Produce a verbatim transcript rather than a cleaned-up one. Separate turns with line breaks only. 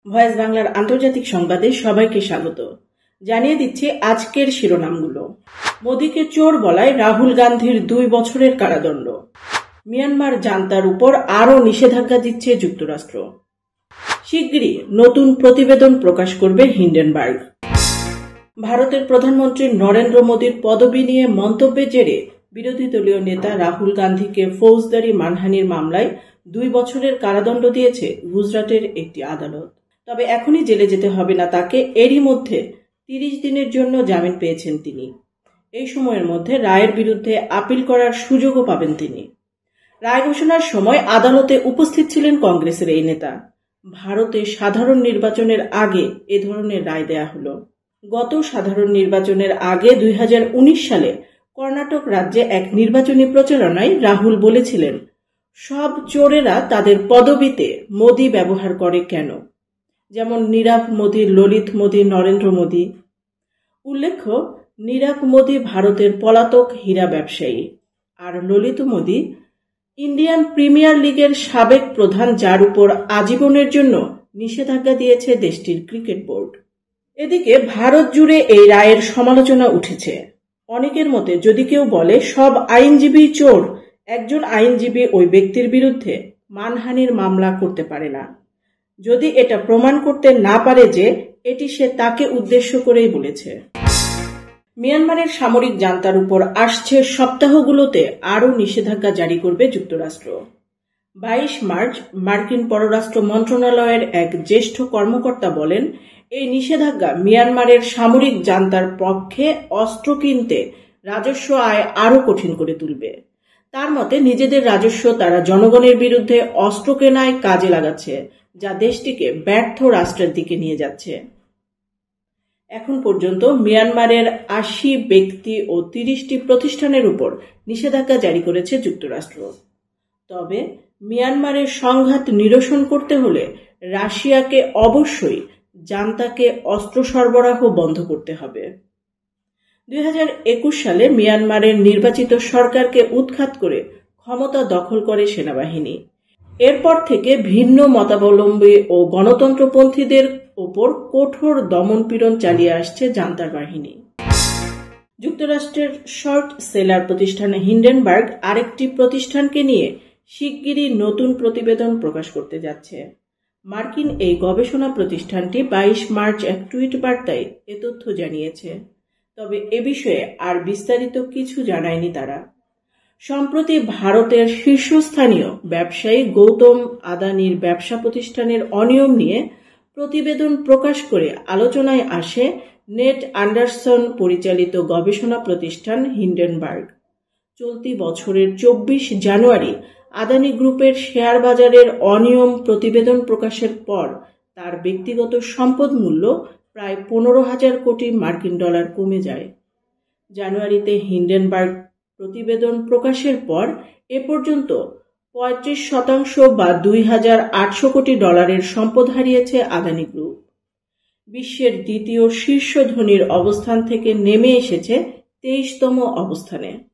Voice বাংলার আন্তর্জাতিক সংবাদে সবাইকে স্বাগত। জানিয়ে দিচ্ছি আজকের শিরোনামগুলো। মোদিকে চোর বলায় রাহুল গান্ধীর দুই বছরের কারাদণ্ড। মিয়ানমার জান্তার উপর আরও নিষেধাজ্ঞা দিচ্ছে যুক্তরাষ্ট্র। শিগগিরই নতুন প্রতিবেদন প্রকাশ করবে হিন্ডেনবার্গ। ভারতের প্রধানমন্ত্রী নরেন্দ্র মোদীর পদবি নিয়ে মন্তব্যের জেরে বিরোধী দলীয় নেতা রাহুল গান্ধীকে ফৌজদারি মানহানির মামলায় দুই বছরের কারাদণ্ড দিয়েছে গুজরাটের একটি আদালত। তবে এখনই জেলে যেতে হবে না তাকে। এরই মধ্যে তিরিশ দিনের জন্য জামিন পেয়েছেন তিনি। এই সময়ের মধ্যে রায়ের বিরুদ্ধে আপিল করার সুযোগও পাবেন তিনি। রায় ঘোষণার সময় আদালতে উপস্থিত ছিলেন কংগ্রেসের এই নেতা। ভারতে সাধারণ নির্বাচনের আগে এ ধরনের রায় দেয়া হলো। গত সাধারণ নির্বাচনের আগে দুই হাজার উনিশ সালে কর্ণাটক রাজ্যে এক নির্বাচনী প্রচারণায় রাহুল বলেছিলেন, সব চোরেরা তাদের পদবিতে মোদি ব্যবহার করে কেন, যেমন নীরব মোদি, ললিত মোদি, নরেন্দ্র মোদি। উল্লেখ্য, নীরব মোদি ভারতের পলাতক হীরা ব্যবসায়ী, আর ললিত মোদি ইন্ডিয়ান প্রিমিয়ার লিগের সাবেক প্রধান, যার উপর আজীবনের জন্য নিষেধাজ্ঞা দিয়েছে দেশটির ক্রিকেট বোর্ড। এদিকে ভারত জুড়ে এই রায়ের সমালোচনা উঠেছে। অনেকের মতে, যদি কেউ বলে সব আইনজীবী চোর, একজন আইনজীবী ওই ব্যক্তির বিরুদ্ধে মানহানির মামলা করতে পারে না, যদি এটা প্রমাণ করতে না পারে যে এটি সে তাকে উদ্দেশ্য করেই বলেছে। মিয়ানমারের সামরিক জান্তার উপর আসছে সপ্তাহগুলোতে আরও নিষেধাজ্ঞা জারি করবে যুক্তরাষ্ট্র। বাইশ মার্চ মার্কিন পররাষ্ট্র মন্ত্রণালয়ের এক জ্যেষ্ঠ কর্মকর্তা বলেন, এই নিষেধাজ্ঞা মিয়ানমারের সামরিক জান্তার পক্ষে অস্ত্র কিনতে রাজস্ব আয় আরও কঠিন করে তুলবে। তার মতে, নিজেদের রাজস্ব তারা জনগণের বিরুদ্ধে অস্ত্র কেনায় কাজে লাগাচ্ছে, যা দেশটিকে ব্যর্থ রাষ্ট্রের দিকে নিয়ে যাচ্ছে। এখন পর্যন্ত মিয়ানমারের আশি ব্যক্তি ও তিরিশটি প্রতিষ্ঠানের উপর নিষেধাজ্ঞা জারি করেছে যুক্তরাষ্ট্র। তবে মিয়ানমারের সংঘাত নিরসন করতে হলে রাশিয়াকে অবশ্যই জান্তাকে অস্ত্র সরবরাহ বন্ধ করতে হবে। দুই হাজার একুশ সালে মিয়ানমারের নির্বাচিত সরকারকে উৎখাত করে ক্ষমতা দখল করে সেনাবাহিনী। এরপর থেকে ভিন্ন মতাবলম্বী ও গণতন্ত্রপন্থীদের ওপর কঠোর দমনপীড়ন চালিয়ে আসছে জান্তার বাহিনী। যুক্তরাষ্ট্রের শর্ট সেলার প্রতিষ্ঠান হিন্ডেনবার্গ আরেকটি প্রতিষ্ঠানকে নিয়ে শিগগিরই নতুন প্রতিবেদন প্রকাশ করতে যাচ্ছে। মার্কিন এই গবেষণা প্রতিষ্ঠানটি বাইশ মার্চ এক টুইট বার্তায় এ তথ্য জানিয়েছে। তবে এ বিষয়ে আর বিস্তারিত কিছু জানায়নি তারা। সম্প্রতি ভারতের শীর্ষস্থানীয় ব্যবসায়ী গৌতম আদানির ব্যবসা প্রতিষ্ঠানের অনিয়ম নিয়ে প্রতিবেদন প্রকাশ করে আলোচনায় আসে নেট অ্যান্ডারসন পরিচালিত গবেষণা প্রতিষ্ঠান হিন্ডেনবার্গ। চলতি বছরের চব্বিশ জানুয়ারি আদানি গ্রুপের শেয়ার বাজারের অনিয়ম প্রতিবেদন প্রকাশের পর তার ব্যক্তিগত সম্পদ মূল্য প্রায় পনেরো হাজার কোটি মার্কিন ডলার কমে যায়। জানুয়ারিতে হিন্ডেনবার্গ প্রতিবেদন প্রকাশের পর এ পর্যন্ত পঁয়ত্রিশ শতাংশ বা দুই হাজার আটশো কোটি ডলারের সম্পদ হারিয়েছে আদানি গ্রুপ। বিশ্বের দ্বিতীয় শীর্ষ ধনীর অবস্থান থেকে নেমে এসেছে তেইশতম অবস্থানে।